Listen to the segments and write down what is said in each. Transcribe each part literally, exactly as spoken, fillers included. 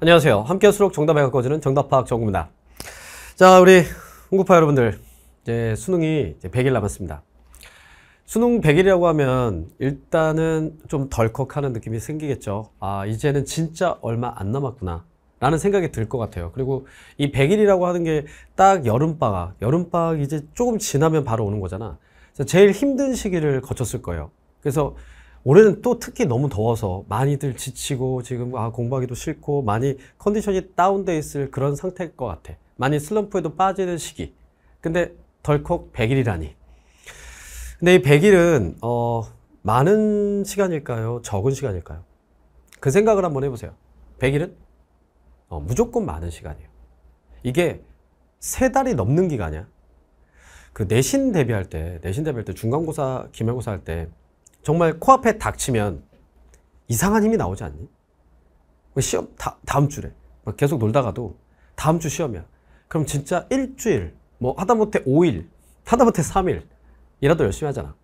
안녕하세요. 함께할수록 정답에 가까워지는 정답파악 정구입니다. 자, 우리 홍구파 여러분들, 이제 수능이 이제 백 일 남았습니다. 수능 백 일이라고 하면 일단은 좀 덜컥하는 느낌이 생기겠죠. 아, 이제는 진짜 얼마 안 남았구나 라는 생각이 들 것 같아요. 그리고 이 백 일이라고 하는 게 딱 여름방학, 여름방학 이제 조금 지나면 바로 오는 거잖아. 그래서 제일 힘든 시기를 거쳤을 거예요. 그래서 올해는 또 특히 너무 더워서 많이들 지치고 지금 아, 공부하기도 싫고 많이 컨디션이 다운돼 있을 그런 상태일 것 같아. 많이 슬럼프에도 빠지는 시기. 근데 덜컥 백 일이라니. 근데 이 백 일은 어, 많은 시간일까요? 적은 시간일까요? 그 생각을 한번 해보세요. 백 일은 어, 무조건 많은 시간이에요. 이게 세 달이 넘는 기간이야. 그 내신 대비할 때, 내신 대비할 때 중간고사, 기말고사 할 때 정말 코앞에 닥치면 이상한 힘이 나오지 않니? 시험 다, 다음 주래. 막 계속 놀다가도 다음 주 시험이야. 그럼 진짜 일주일, 뭐 하다못해 오 일, 하다못해 삼 일 이라도 열심히 하잖아.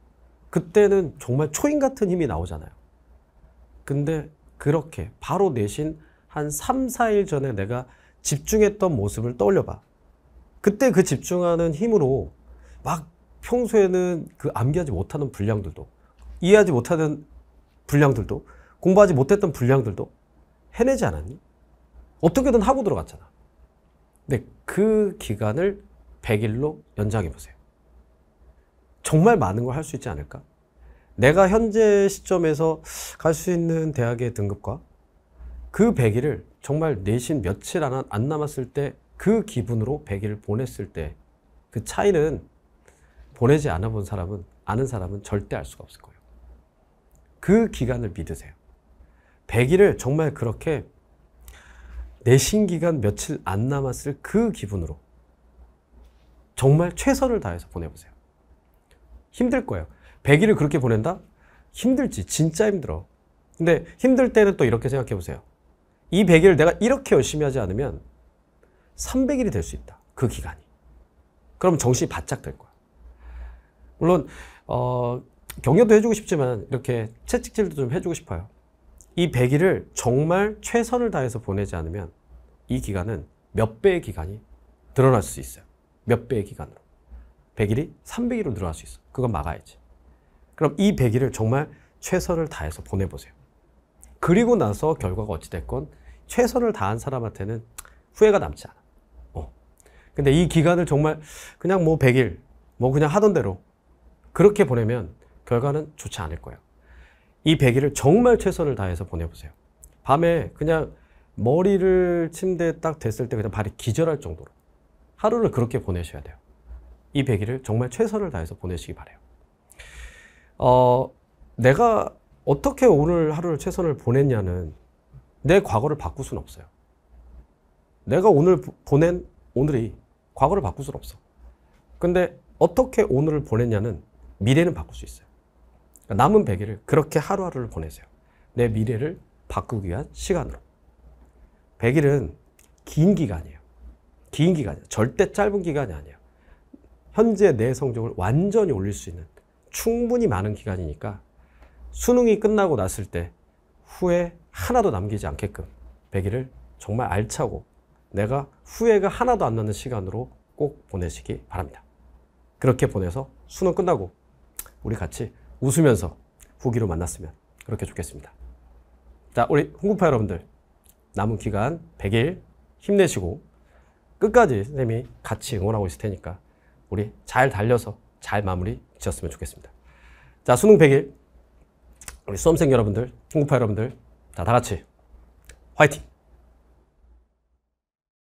그때는 정말 초인 같은 힘이 나오잖아요. 근데 그렇게 바로 내신 한 삼, 사 일 전에 내가 집중했던 모습을 떠올려 봐. 그때 그 집중하는 힘으로 막 평소에는 그 암기하지 못하는 분량들도, 이해하지 못하는 분량들도, 공부하지 못했던 분량들도 해내지 않았니? 어떻게든 하고 들어갔잖아. 근데 그 기간을 백 일로 연장해 보세요. 정말 많은 걸 할 수 있지 않을까? 내가 현재 시점에서 갈 수 있는 대학의 등급과 그 백 일을 정말 내신 며칠 안, 안 남았을 때 그 기분으로 백 일을 보냈을 때 그 차이는 보내지 않아 본 사람은, 아는 사람은 절대 알 수가 없을 거예요. 그 기간을 믿으세요. 백 일을 정말 그렇게 내신 기간 며칠 안 남았을 그 기분으로 정말 최선을 다해서 보내보세요. 힘들 거예요. 백 일을 그렇게 보낸다? 힘들지. 진짜 힘들어. 근데 힘들 때는 또 이렇게 생각해 보세요. 이 백 일을 내가 이렇게 열심히 하지 않으면 삼백 일이 될 수 있다. 그 기간이. 그럼 정신이 바짝 될 거야. 물론 어, 격려도 해주고 싶지만 이렇게 채찍질도 좀 해주고 싶어요. 이 백 일을 정말 최선을 다해서 보내지 않으면 이 기간은 몇 배의 기간이 늘어날 수 있어요. 몇 배의 기간으로. 백 일이 삼백 일로 늘어날 수 있어. 그건 막아야지. 그럼 이 백 일을 정말 최선을 다해서 보내보세요. 그리고 나서 결과가 어찌됐건 최선을 다한 사람한테는 후회가 남지 않아. 어. 근데 이 기간을 정말 그냥 뭐 백 일, 뭐 그냥 하던 대로 그렇게 보내면 결과는 좋지 않을 거예요. 이 백 일을 정말 최선을 다해서 보내보세요. 밤에 그냥 머리를 침대에 딱 댔을 때 그냥 발이 기절할 정도로 하루를 그렇게 보내셔야 돼요. 이 백 일을 정말 최선을 다해서 보내시기 바라요. 어, 내가 어떻게 오늘 하루를 최선을 보냈냐는 내 과거를 바꿀 수는 없어요. 내가 오늘 보낸 오늘이 과거를 바꿀 수는 없어. 근데 어떻게 오늘을 보냈냐는 미래는 바꿀 수 있어요. 그러니까 남은 백 일을 그렇게 하루하루를 보내세요. 내 미래를 바꾸기 위한 시간으로. 백 일은 긴 기간이에요. 긴 기간이에요. 절대 짧은 기간이 아니에요. 현재 내 성적을 완전히 올릴 수 있는 충분히 많은 기간이니까 수능이 끝나고 났을 때 후회 하나도 남기지 않게끔 백 일을 정말 알차고 내가 후회가 하나도 안 나는 시간으로 꼭 보내시기 바랍니다. 그렇게 보내서 수능 끝나고 우리 같이 웃으면서 후기로 만났으면 그렇게 좋겠습니다. 자, 우리 홍구파 여러분들 남은 기간 백 일 힘내시고 끝까지 선생님이 같이 응원하고 있을 테니까 우리 잘 달려서 잘 마무리 지었으면 좋겠습니다. 자, 수능 백 일 우리 수험생 여러분들, 홍구파 여러분들 자, 다 같이 화이팅!